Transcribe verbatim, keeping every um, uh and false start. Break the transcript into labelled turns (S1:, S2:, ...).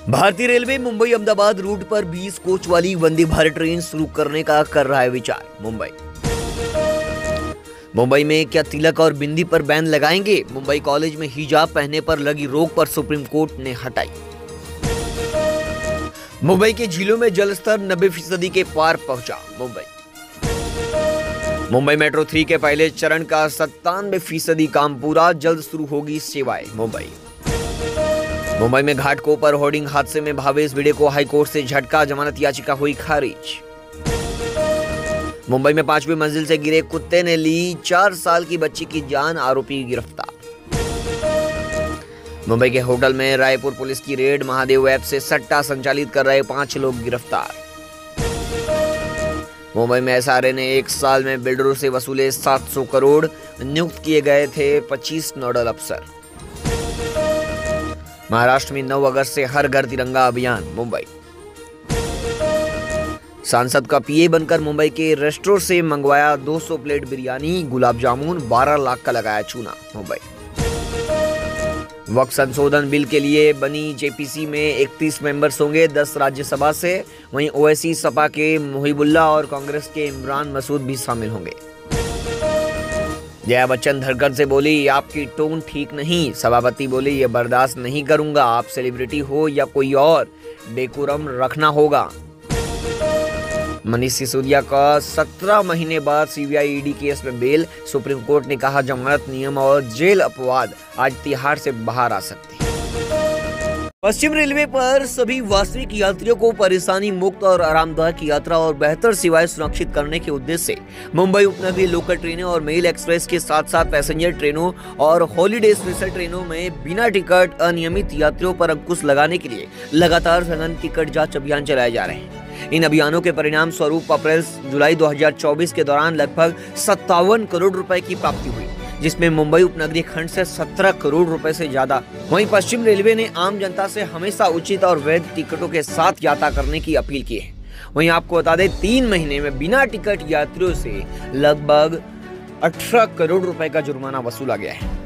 S1: भारतीय railway Mumbai Ahmedabad root पर बीस कोच वाली वंदे भारत ट्रेन शुरू करने का कर रहा है विचार। मुंबई मुंबई में क्या तिलक और बिंदी पर बैन लगाएंगे? मुंबई कॉलेज में हिजाब पहनने पर लगी रोक पर सुप्रीम कोर्ट ने हटाई। मुंबई के झीलों में जलस्तर नब्बे फीसदी के पार पहुंचा। मुंबई मुंबई मेट्रो थ्री के पहले चरण का सत्तानवे फीसदी काम पूरा, जल्द शुरू होगी सेवाएं। मुंबई मुंबई में घाटकों पर होर्डिंग हादसे में भावेश भिड़े को हाईकोर्ट से झटका, जमानत याचिका हुई खारिज। मुंबई में पांचवी मंजिल से गिरे कुत्ते ने ली चार साल की बच्ची की जान, आरोपी गिरफ्तार। मुंबई के होटल में रायपुर पुलिस की रेड, महादेव ऐप से सट्टा संचालित कर रहे पांच लोग गिरफ्तार। मुंबई में एसआरए ने एक साल में बिल्डरों से वसूले सात सौ करोड़, नियुक्त किए गए थे पच्चीस नोडल अफसर। महाराष्ट्र में नौ अगस्त से हर घर तिरंगा अभियान। मुंबई सांसद का पीए बनकर मुंबई के रेस्टोरेंट से मंगवाया दो सौ प्लेट बिरयानी, गुलाब जामुन, बारह लाख का लगाया चूना। मुंबई वक्फ संशोधन बिल के लिए बनी जेपीसी में इकतीस मेंबर्स होंगे, दस राज्यसभा से, वहीं ओवैसी सपा के मुहिबुल्ला और कांग्रेस के इमरान मसूद भी शामिल होंगे। जया बच्चन धड़कन से बोली, आपकी टोन ठीक नहीं। सभापति बोली, ये बर्दाश्त नहीं करूंगा, आप सेलिब्रिटी हो या कोई और, डेकोरम रखना होगा। मनीष सिसोदिया का सत्रह महीने बाद सीबीआई ईडी केस में बेल, सुप्रीम कोर्ट ने कहा जमानत नियम और जेल अपवाद आज तिहाड़ से बाहर आ सकते हैं। पश्चिम रेलवे पर सभी वास्तविक यात्रियों को परेशानी मुक्त और आरामदायक यात्रा और बेहतर सेवाएं सुनिश्चित करने के उद्देश्य से मुंबई उपनगरीय लोकल ट्रेनें और मेल एक्सप्रेस के साथ साथ पैसेंजर ट्रेनों और हॉलीडे स्पेशल ट्रेनों में बिना टिकट अनियमित यात्रियों पर अंकुश लगाने के लिए लगातार सघन टिकट जांच अभियान चलाए जा रहे हैं। इन अभियानों के परिणाम स्वरूप अप्रैल जुलाई दो हजार चौबीस के दौरान लगभग सत्तावन करोड़ रुपए की प्राप्ति हुई, जिसमें मुंबई उपनगरीय खंड से सत्रह करोड़ रुपए से ज्यादा। वहीं पश्चिम रेलवे ने आम जनता से हमेशा उचित और वैध टिकटों के साथ यात्रा करने की अपील की है। वहीं आपको बता दें, तीन महीने में बिना टिकट यात्रियों से लगभग अठारह करोड़ रुपए का जुर्माना वसूला गया है।